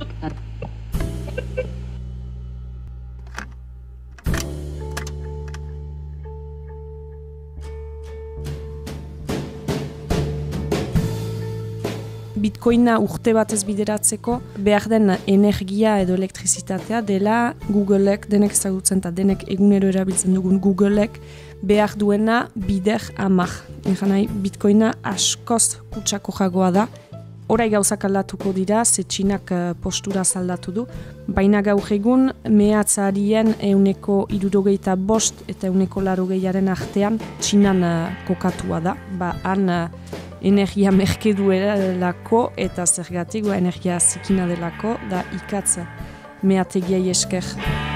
Bitcoina urte batez bideratzeko behar den energia edo elektrizitatea dela Googleek denek ezagutzen eta denek egunero erabiltzen dugun Googleek behar duena bider 10. Egan nahi, Bitcoina askoz kutsako jagoa da. Horai gauzak aldatuko dira, ze Txinak postura aldatu du, baina gaur egun mehatzaharien 65% eta 80% artean Txinan kokatua da. Han energia merke duelako eta zergatik energia zikina delako da ikatz mehategiai esker.